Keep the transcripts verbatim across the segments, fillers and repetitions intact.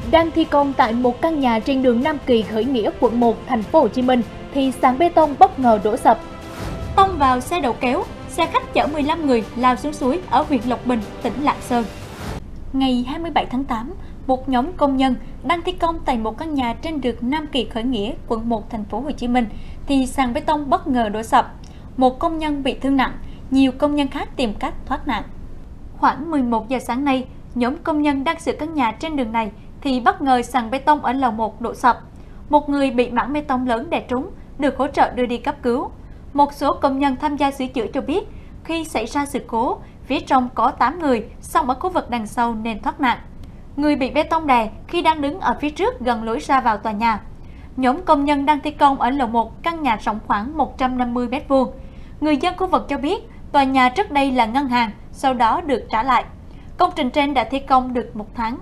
Đang thi công tại một căn nhà trên đường Nam Kỳ Khởi Nghĩa, quận một, thành phố Hồ Chí Minh thì sàn bê tông bất ngờ đổ sập. Tông vào xe đầu kéo, xe khách chở mười lăm người lao xuống suối ở huyện Lộc Bình, tỉnh Lạng Sơn. Ngày hai mươi bảy tháng tám, một nhóm công nhân đang thi công tại một căn nhà trên đường Nam Kỳ Khởi Nghĩa, quận một, thành phố Hồ Chí Minh thì sàn bê tông bất ngờ đổ sập. Một công nhân bị thương nặng, nhiều công nhân khác tìm cách thoát nạn. Khoảng mười một giờ sáng nay, nhóm công nhân đang sửa căn nhà trên đường này thì bất ngờ sàn bê tông ở lầu một đổ sập. Một người bị mảng bê tông lớn đè trúng, được hỗ trợ đưa đi cấp cứu. Một số công nhân tham gia sửa chữa cho biết, khi xảy ra sự cố, phía trong có tám người, song ở khu vực đằng sau nên thoát nạn. Người bị bê tông đè khi đang đứng ở phía trước gần lối ra vào tòa nhà. Nhóm công nhân đang thi công ở lầu một, căn nhà rộng khoảng một trăm năm mươi mét vuông. Người dân khu vực cho biết, tòa nhà trước đây là ngân hàng, sau đó được trả lại. Công trình trên đã thi công được một tháng.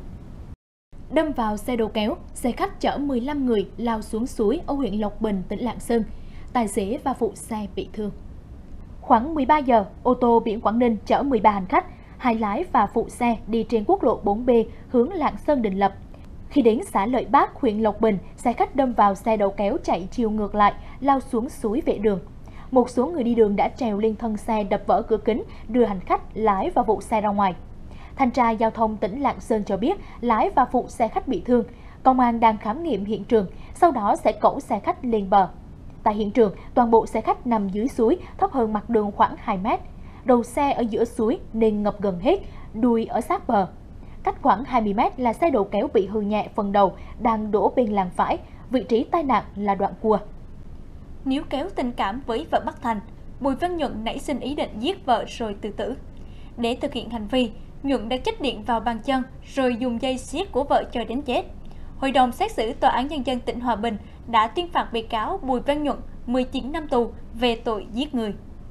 Đâm vào xe đầu kéo, xe khách chở mười lăm người lao xuống suối ở huyện Lộc Bình, tỉnh Lạng Sơn. Tài xế và phụ xe bị thương. Khoảng mười ba giờ, ô tô biển Quảng Ninh chở mười ba hành khách, hai lái và phụ xe đi trên quốc lộ bốn B hướng Lạng Sơn Đình Lập. Khi đến xã Lợi Bác, huyện Lộc Bình, xe khách đâm vào xe đầu kéo chạy chiều ngược lại, lao xuống suối vệ đường. Một số người đi đường đã trèo lên thân xe đập vỡ cửa kính, đưa hành khách, lái và phụ xe ra ngoài. Thanh tra Giao thông tỉnh Lạng Sơn cho biết lái và phụ xe khách bị thương. Công an đang khám nghiệm hiện trường, sau đó sẽ cẩu xe khách lên bờ. Tại hiện trường, toàn bộ xe khách nằm dưới suối, thấp hơn mặt đường khoảng hai mét. Đầu xe ở giữa suối nên ngập gần hết, đuôi ở sát bờ. Cách khoảng hai mươi mét là xe đầu kéo bị hư nhẹ phần đầu, đang đổ bên làn phải. Vị trí tai nạn là đoạn cua. Níu kéo tình cảm với vợ bất thành, Bùi Văn Nhuận nảy sinh ý định giết vợ rồi tự tử. Để thực hiện hành vi, Nhuận đã chích điện vào bàn chân rồi dùng dây siết của vợ cho đến chết. Hội đồng xét xử Tòa án Nhân dân tỉnh Hòa Bình đã tuyên phạt bị cáo Bùi Văn Nhuận mười chín năm tù về tội giết người.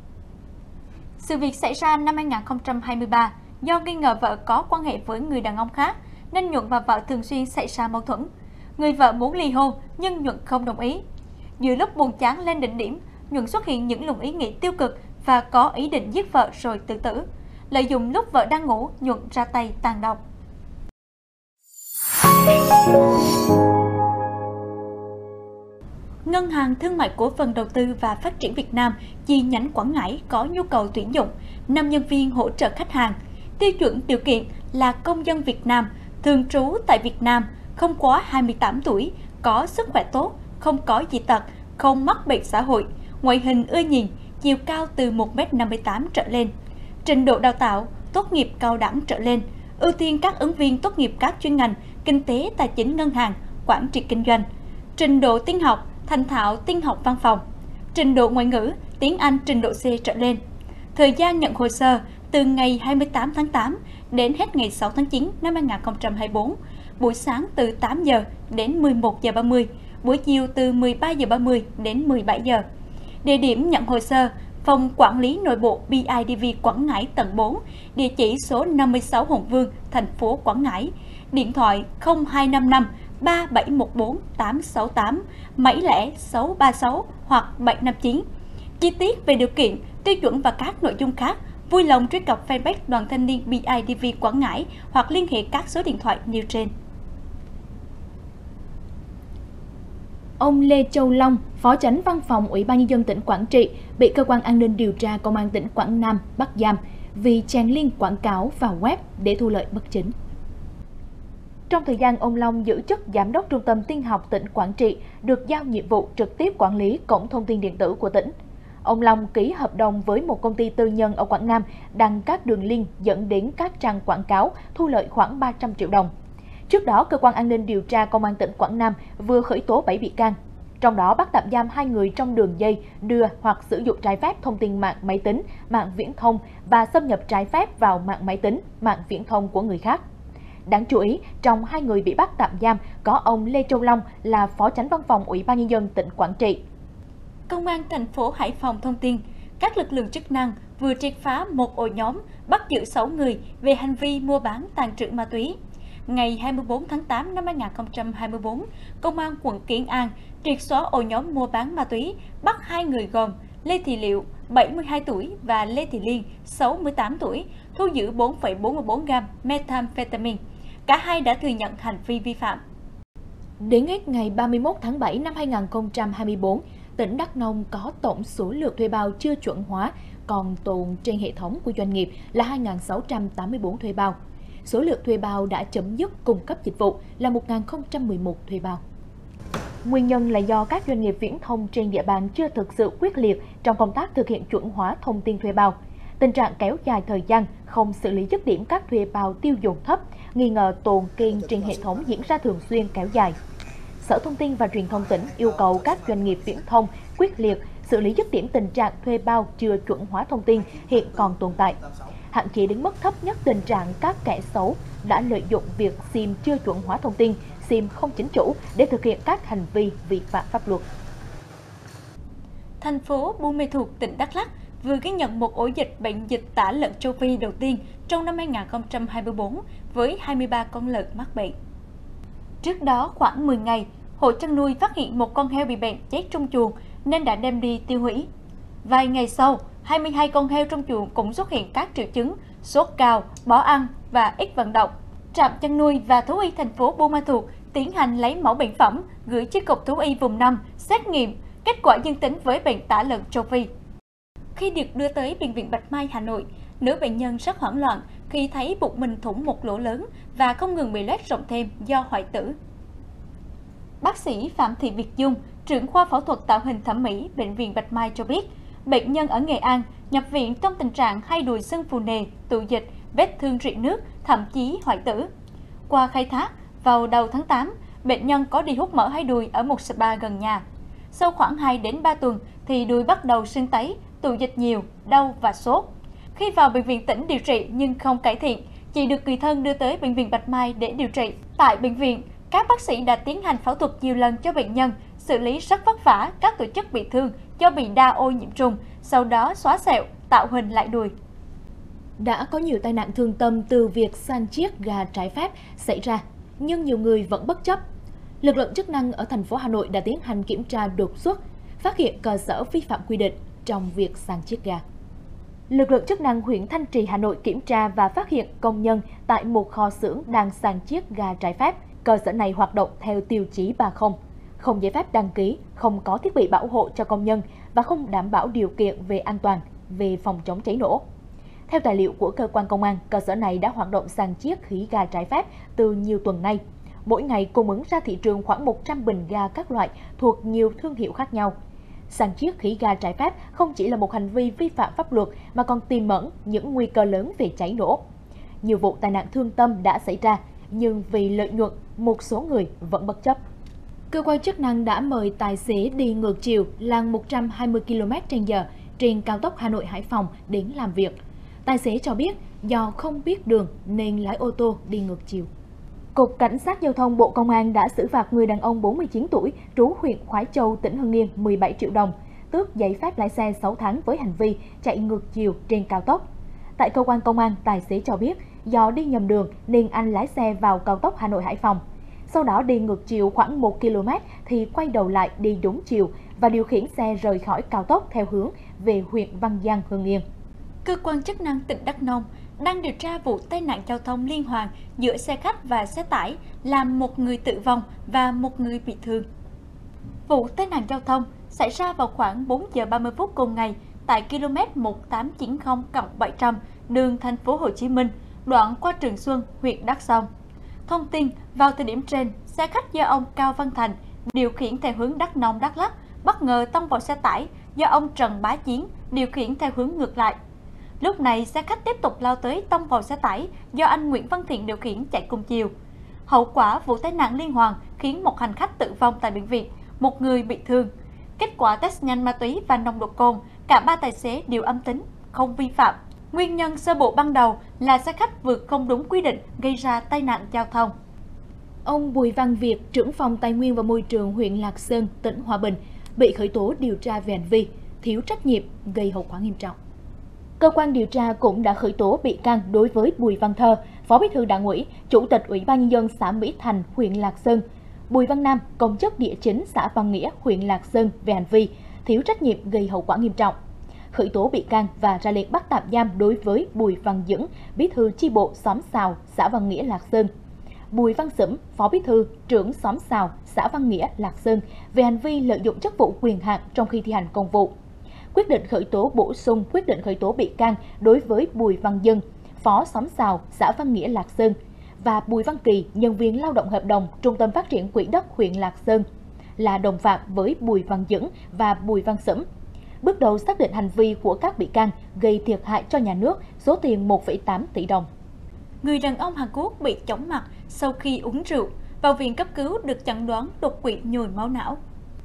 Sự việc xảy ra năm hai nghìn không trăm hai mươi ba, do nghi ngờ vợ có quan hệ với người đàn ông khác nên Nhuận và vợ thường xuyên xảy ra mâu thuẫn. Người vợ muốn ly hôn nhưng Nhuận không đồng ý. Giữa lúc buồn chán lên đỉnh điểm, Nhuận xuất hiện những luồng ý nghĩ tiêu cực và có ý định giết vợ rồi tự tử. Lợi dụng lúc vợ đang ngủ, Nhuận ra tay tàn độc. Ngân hàng Thương mại Cổ phần Đầu tư và Phát triển Việt Nam chi nhánh Quảng Ngãi có nhu cầu tuyển dụng năm nhân viên hỗ trợ khách hàng. Tiêu chuẩn điều kiện là công dân Việt Nam, thường trú tại Việt Nam, không quá hai mươi tám tuổi, có sức khỏe tốt, không có dị tật, không mắc bệnh xã hội, ngoại hình ưa nhìn, chiều cao từ một mét năm mươi tám trở lên. Trình độ đào tạo, tốt nghiệp cao đẳng trở lên, ưu tiên các ứng viên tốt nghiệp các chuyên ngành kinh tế, tài chính, ngân hàng, quản trị kinh doanh. Trình độ tin học, thành thạo tin học văn phòng. Trình độ ngoại ngữ, tiếng Anh trình độ C trở lên. Thời gian nhận hồ sơ từ ngày hai mươi tám tháng tám đến hết ngày sáu tháng chín năm hai nghìn không trăm hai mươi tư, buổi sáng từ tám giờ đến mười một giờ ba mươi, buổi chiều từ mười ba giờ ba mươi đến mười bảy giờ. Địa điểm nhận hồ sơ: Phòng Quản lý Nội bộ bê i đê vê Quảng Ngãi tầng bốn, địa chỉ số năm mươi sáu Hùng Vương, thành phố Quảng Ngãi. Điện thoại không hai năm năm ba bảy một bốn tám sáu tám, bảy lẻ sáu ba sáu hoặc bảy năm chín. Chi tiết về điều kiện, tiêu chuẩn và các nội dung khác, vui lòng truy cập fanpage Đoàn Thanh niên bê i đê vê Quảng Ngãi hoặc liên hệ các số điện thoại nêu trên. Ông Lê Châu Long, Phó Chánh Văn phòng Ủy ban Nhân dân tỉnh Quảng Trị, bị Cơ quan An ninh Điều tra Công an tỉnh Quảng Nam bắt giam vì chèn link quảng cáo vào web để thu lợi bất chính. Trong thời gian ông Long giữ chức Giám đốc Trung tâm Tin học tỉnh Quảng Trị, được giao nhiệm vụ trực tiếp quản lý cổng thông tin điện tử của tỉnh. Ông Long ký hợp đồng với một công ty tư nhân ở Quảng Nam đăng các đường link dẫn đến các trang quảng cáo thu lợi khoảng ba trăm triệu đồng. Trước đó, Cơ quan An ninh Điều tra Công an tỉnh Quảng Nam vừa khởi tố bảy bị can, trong đó bắt tạm giam hai người trong đường dây đưa hoặc sử dụng trái phép thông tin mạng máy tính, mạng viễn thông và xâm nhập trái phép vào mạng máy tính, mạng viễn thông của người khác. Đáng chú ý, trong hai người bị bắt tạm giam có ông Lê Châu Long là Phó Chánh Văn phòng Ủy ban Nhân dân tỉnh Quảng Trị. Công an thành phố Hải Phòng thông tin, các lực lượng chức năng vừa triệt phá một ổ nhóm bắt giữ sáu người về hành vi mua bán tàng trữ ma túy. Ngày hai mươi tư tháng tám năm hai nghìn không trăm hai mươi tư, Công an quận Kiến An triệt xóa ổ nhóm mua bán ma túy, bắt hai người gồm Lê Thị Liệu, bảy mươi hai tuổi và Lê Thị Liên, sáu mươi tám tuổi, thu giữ bốn phẩy bốn mươi tư gam methamphetamine. cả hai đã thừa nhận hành vi vi phạm. Đến hết ngày ba mươi mốt tháng bảy năm hai nghìn không trăm hai mươi tư, tỉnh Đắk Nông có tổng số lượng thuê bao chưa chuẩn hóa còn tồn trên hệ thống của doanh nghiệp là hai nghìn sáu trăm tám mươi tư thuê bao. Số lượng thuê bao đã chấm dứt cung cấp dịch vụ là một nghìn không trăm mười một thuê bao. Nguyên nhân là do các doanh nghiệp viễn thông trên địa bàn chưa thực sự quyết liệt trong công tác thực hiện chuẩn hóa thông tin thuê bao. Tình trạng kéo dài thời gian, không xử lý dứt điểm các thuê bao tiêu dùng thấp, nghi ngờ tồn kênh trên hệ thống diễn ra thường xuyên kéo dài. Sở Thông tin và Truyền thông tỉnh yêu cầu các doanh nghiệp viễn thông quyết liệt xử lý dứt điểm tình trạng thuê bao chưa chuẩn hóa thông tin hiện còn tồn tại, hạn chế đến mức thấp nhất tình trạng các kẻ xấu đã lợi dụng việc SIM chưa chuẩn hóa thông tin, SIM không chính chủ để thực hiện các hành vi vi phạm pháp luật. Thành phố Buôn Ma Thuột, tỉnh Đắk Lắk vừa ghi nhận một ổ dịch bệnh dịch tả lợn châu Phi đầu tiên trong năm hai nghìn không trăm hai mươi tư với hai mươi ba con lợn mắc bệnh. Trước đó khoảng mười ngày, hộ chăn nuôi phát hiện một con heo bị bệnh chết trong chuồng nên đã đem đi tiêu hủy. Vài ngày sau, hai mươi hai con heo trong chuồng cũng xuất hiện các triệu chứng sốt cao, bỏ ăn và ít vận động. Trạm chăn nuôi và thú y thành phố Buôn Ma Thuột tiến hành lấy mẫu bệnh phẩm gửi chi cục thú y vùng năm xét nghiệm, kết quả dương tính với bệnh tả lợn châu Phi. Khi được đưa tới bệnh viện Bạch Mai, Hà Nội, nữ bệnh nhân rất hoảng loạn khi thấy bụng mình thủng một lỗ lớn và không ngừng bị loét rộng thêm do hoại tử. Bác sĩ Phạm Thị Việt Dung, trưởng khoa phẫu thuật tạo hình thẩm mỹ bệnh viện Bạch Mai cho biết, bệnh nhân ở Nghệ An nhập viện trong tình trạng hai đùi sưng phù nề, tụ dịch, vết thương rỉ nước, thậm chí hoại tử. Qua khai thác, vào đầu tháng tám, bệnh nhân có đi hút mỡ hai đùi ở một spa gần nhà. Sau khoảng hai đến ba tuần thì đùi bắt đầu sưng tấy, tụ dịch nhiều, đau và sốt. Khi vào bệnh viện tỉnh điều trị nhưng không cải thiện, chị được người thân đưa tới bệnh viện Bạch Mai để điều trị. Tại bệnh viện, các bác sĩ đã tiến hành phẫu thuật nhiều lần cho bệnh nhân, xử lý rất vất vả các tổ chức bị thương do bị đa ô nhiễm trùng, sau đó xóa sẹo, tạo hình lại đùi. Đã có nhiều tai nạn thương tâm từ việc san chiết ga trái phép xảy ra, nhưng nhiều người vẫn bất chấp. Lực lượng chức năng ở thành phố Hà Nội đã tiến hành kiểm tra đột xuất, phát hiện cơ sở vi phạm quy định trong việc san chiết ga. Lực lượng chức năng huyện Thanh Trì, Hà Nội kiểm tra và phát hiện công nhân tại một kho xưởng đang san chiết ga trái phép. Cơ sở này hoạt động theo tiêu chí ba không, không giấy phép đăng ký, không có thiết bị bảo hộ cho công nhân và không đảm bảo điều kiện về an toàn, về phòng chống cháy nổ. Theo tài liệu của cơ quan công an, cơ sở này đã hoạt động san chiết khí ga trái phép từ nhiều tuần nay. Mỗi ngày cung ứng ra thị trường khoảng một trăm bình ga các loại thuộc nhiều thương hiệu khác nhau. San chiết khí ga trái phép không chỉ là một hành vi vi phạm pháp luật mà còn tiềm ẩn những nguy cơ lớn về cháy nổ. Nhiều vụ tai nạn thương tâm đã xảy ra, nhưng vì lợi nhuận, một số người vẫn bất chấp. Cơ quan chức năng đã mời tài xế đi ngược chiều làng một trăm hai mươi ki lô mét trên giờ trên cao tốc Hà Nội - Hải Phòng đến làm việc. Tài xế cho biết do không biết đường nên lái ô tô đi ngược chiều. Cục Cảnh sát Giao thông Bộ Công an đã xử phạt người đàn ông bốn mươi chín tuổi, trú huyện Khoái Châu, tỉnh Hưng Yên mười bảy triệu đồng, tước giấy phép lái xe sáu tháng với hành vi chạy ngược chiều trên cao tốc. Tại cơ quan công an, tài xế cho biết do đi nhầm đường nên anh lái xe vào cao tốc Hà Nội - Hải Phòng. Sau đó đi ngược chiều khoảng một ki lô mét thì quay đầu lại đi đúng chiều và điều khiển xe rời khỏi cao tốc theo hướng về huyện Văn Giang, Hưng Yên. Cơ quan chức năng tỉnh Đắk Nông đang điều tra vụ tai nạn giao thông liên hoàn giữa xe khách và xe tải làm một người tử vong và một người bị thương. Vụ tai nạn giao thông xảy ra vào khoảng bốn giờ ba mươi phút cùng ngày tại km một tám chín không cộng bảy trăm đường Thành phố Hồ Chí Minh, đoạn qua Trường Xuân, huyện Đắk Song. Thông tin, vào thời điểm trên, xe khách do ông Cao Văn Thành điều khiển theo hướng Đắk Nông - Đắk Lắk bất ngờ tông vào xe tải do ông Trần Bá Chiến điều khiển theo hướng ngược lại. Lúc này, xe khách tiếp tục lao tới tông vào xe tải do anh Nguyễn Văn Thiện điều khiển chạy cùng chiều. Hậu quả vụ tai nạn liên hoàn khiến một hành khách tử vong tại bệnh viện, một người bị thương. Kết quả test nhanh ma túy và nồng độ cồn, cả ba tài xế đều âm tính, không vi phạm. Nguyên nhân sơ bộ ban đầu là xe khách vượt không đúng quy định gây ra tai nạn giao thông. Ông Bùi Văn Việt, trưởng phòng Tài nguyên và Môi trường huyện Lạc Sơn, tỉnh Hòa Bình, bị khởi tố điều tra về hành vi thiếu trách nhiệm gây hậu quả nghiêm trọng. Cơ quan điều tra cũng đã khởi tố bị can đối với Bùi Văn Thơ, Phó Bí thư Đảng ủy, Chủ tịch Ủy ban Nhân dân xã Mỹ Thành, huyện Lạc Sơn, Bùi Văn Nam, công chức địa chính xã Văn Nghĩa, huyện Lạc Sơn về hành vi thiếu trách nhiệm gây hậu quả nghiêm trọng. Khởi tố bị can và ra lệnh bắt tạm giam đối với Bùi Văn Dững, Bí thư chi bộ xóm Sào, xã Văn Nghĩa, Lạc Sơn. Bùi Văn Sửm, Phó Bí thư, trưởng xóm Sào, xã Văn Nghĩa, Lạc Sơn về hành vi lợi dụng chức vụ quyền hạn trong khi thi hành công vụ. Quyết định khởi tố bổ sung quyết định khởi tố bị can đối với Bùi Văn Dân, Phó xóm Sào, xã Văn Nghĩa, Lạc Sơn và Bùi Văn Kỳ, nhân viên lao động hợp đồng Trung tâm Phát triển Quỹ đất huyện Lạc Sơn, là đồng phạm với Bùi Văn Dững và Bùi Văn Sửm. Bước đầu xác định hành vi của các bị can gây thiệt hại cho nhà nước số tiền một phẩy tám tỷ đồng. Người đàn ông Hàn Quốc bị chóng mặt sau khi uống rượu, vào viện cấp cứu được chẩn đoán đột quỵ nhồi máu não.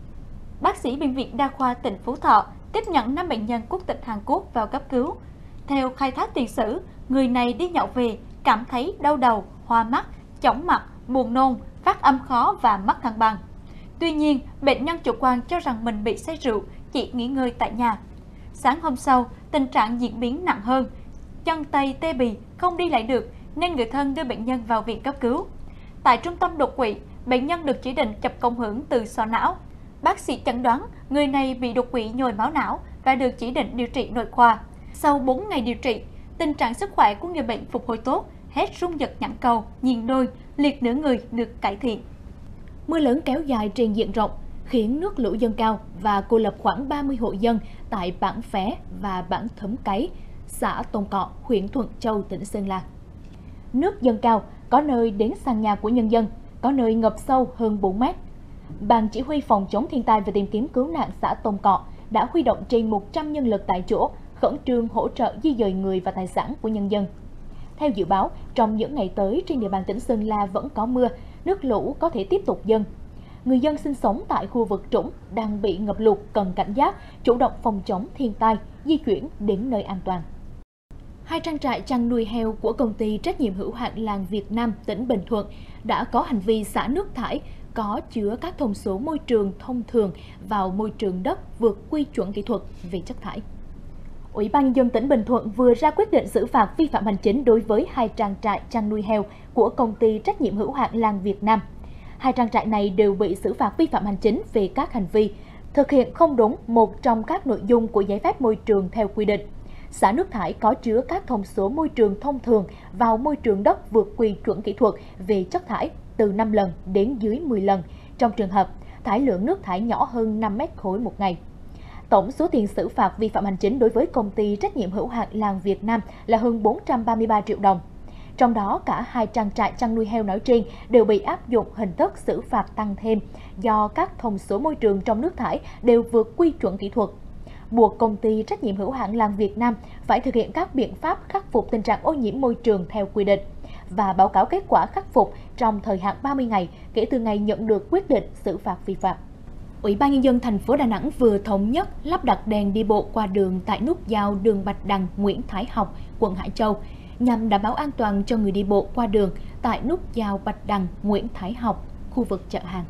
Bác sĩ Bệnh viện Đa khoa tỉnh Phú Thọ tiếp nhận năm bệnh nhân quốc tịch Hàn Quốc vào cấp cứu. Theo khai thác tiền sử, người này đi nhậu về, cảm thấy đau đầu, hoa mắt, chóng mặt, buồn nôn, phát âm khó và mất thăng bằng. Tuy nhiên, bệnh nhân chủ quan cho rằng mình bị say rượu, chỉ nghỉ ngơi tại nhà. Sáng hôm sau, tình trạng diễn biến nặng hơn, chân tay tê bì, không đi lại được, nên người thân đưa bệnh nhân vào viện cấp cứu. Tại trung tâm đột quỵ, bệnh nhân được chỉ định chụp cộng hưởng từ sọ não. Bác sĩ chẩn đoán người này bị đột quỵ nhồi máu não và được chỉ định điều trị nội khoa. Sau bốn ngày điều trị, tình trạng sức khỏe của người bệnh phục hồi tốt, hết rung giật nhãn cầu, nhìn đôi, liệt nửa người được cải thiện. Mưa lớn kéo dài trên diện rộng khiến nước lũ dâng cao và cô lập khoảng ba mươi hộ dân tại bản Phé và bản Thấm Cáy, xã Tôn Cọ, huyện Thuận Châu, tỉnh Sơn La. Nước dâng cao, có nơi đến sàn nhà của nhân dân, có nơi ngập sâu hơn bốn mét. Ban chỉ huy phòng chống thiên tai và tìm kiếm cứu nạn xã Tôn Cọ đã huy động trên một trăm nhân lực tại chỗ, khẩn trương hỗ trợ di dời người và tài sản của nhân dân. Theo dự báo, trong những ngày tới trên địa bàn tỉnh Sơn La vẫn có mưa, nước lũ có thể tiếp tục dâng. Người dân sinh sống tại khu vực trũng đang bị ngập lụt cần cảnh giác, chủ động phòng chống thiên tai, di chuyển đến nơi an toàn. Hai trang trại chăn nuôi heo của công ty trách nhiệm hữu hạn Làng Việt Nam tỉnh Bình Thuận đã có hành vi xả nước thải có chứa các thông số môi trường thông thường vào môi trường đất vượt quy chuẩn kỹ thuật về chất thải. Ủy ban nhân dân tỉnh Bình Thuận vừa ra quyết định xử phạt vi phạm hành chính đối với hai trang trại chăn nuôi heo của công ty trách nhiệm hữu hạn Làng Việt Nam. Hai trang trại này đều bị xử phạt vi phạm hành chính về các hành vi thực hiện không đúng một trong các nội dung của giấy phép môi trường theo quy định, xả nước thải có chứa các thông số môi trường thông thường vào môi trường đất vượt quy chuẩn kỹ thuật về chất thải từ năm lần đến dưới mười lần trong trường hợp thải lượng nước thải nhỏ hơn năm mét khối một ngày. Tổng số tiền xử phạt vi phạm hành chính đối với công ty trách nhiệm hữu hạn Làng Việt Nam là hơn bốn trăm ba mươi ba triệu đồng. Trong đó, cả hai trang trại chăn nuôi heo nói trên đều bị áp dụng hình thức xử phạt tăng thêm do các thông số môi trường trong nước thải đều vượt quy chuẩn kỹ thuật, buộc công ty trách nhiệm hữu hạn Làng Việt Nam phải thực hiện các biện pháp khắc phục tình trạng ô nhiễm môi trường theo quy định và báo cáo kết quả khắc phục trong thời hạn ba mươi ngày kể từ ngày nhận được quyết định xử phạt vi phạm. Ủy ban nhân dân thành phố Đà Nẵng vừa thống nhất lắp đặt đèn đi bộ qua đường tại nút giao đường Bạch Đằng, Nguyễn Thái Học, quận Hải Châu nhằm đảm bảo an toàn cho người đi bộ qua đường tại nút giao Bạch Đằng, Nguyễn Thái Học, khu vực chợ hàng.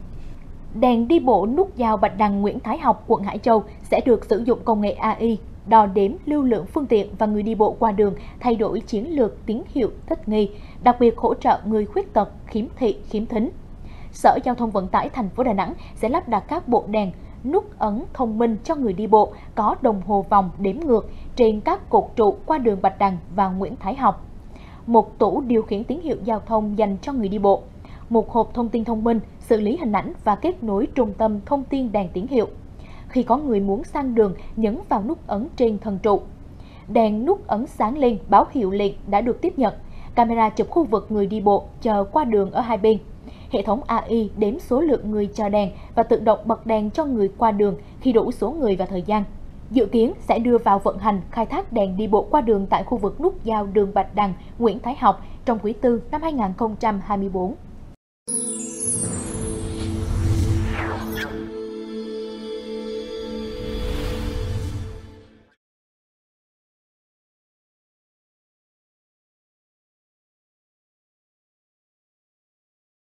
Đèn đi bộ nút giao Bạch Đằng, Nguyễn Thái Học, quận Hải Châu sẽ được sử dụng công nghệ a i, đo đếm lưu lượng phương tiện và người đi bộ qua đường, thay đổi chiến lược tín hiệu thích nghi, đặc biệt hỗ trợ người khuyết tật, khiếm thị, khiếm thính. Sở Giao thông Vận tải thành phố Đà Nẵng sẽ lắp đặt các bộ đèn nút ấn thông minh cho người đi bộ có đồng hồ vòng đếm ngược trên các cột trụ qua đường Bạch Đằng và Nguyễn Thái Học, một tủ điều khiển tín hiệu giao thông dành cho người đi bộ, một hộp thông tin thông minh xử lý hình ảnh và kết nối trung tâm thông tin đèn tín hiệu. Khi có người muốn sang đường, nhấn vào nút ấn trên thân trụ. Đèn nút ấn sáng lên báo hiệu lệnh đã được tiếp nhận. Camera chụp khu vực người đi bộ chờ qua đường ở hai bên. Hệ thống a i đếm số lượng người chờ đèn và tự động bật đèn cho người qua đường khi đủ số người và thời gian. Dự kiến sẽ đưa vào vận hành khai thác đèn đi bộ qua đường tại khu vực nút giao đường Bạch Đằng, Nguyễn Thái Học trong quý tư năm hai nghìn không trăm hai mươi tư.